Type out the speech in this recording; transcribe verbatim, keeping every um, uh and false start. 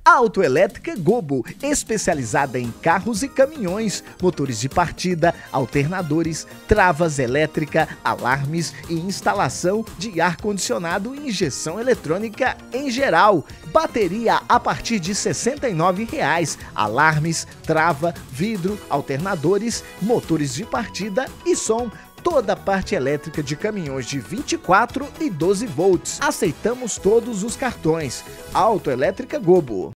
Autoelétrica Gobo, especializada em carros e caminhões, motores de partida, alternadores, travas elétrica, alarmes e instalação de ar-condicionado e injeção eletrônica em geral. Bateria a partir de sessenta e nove reais, alarmes, trava, vidro, alternadores, motores de partida e som. Toda a parte elétrica de caminhões de vinte e quatro e doze volts. Aceitamos todos os cartões. Autoelétrica Gobo.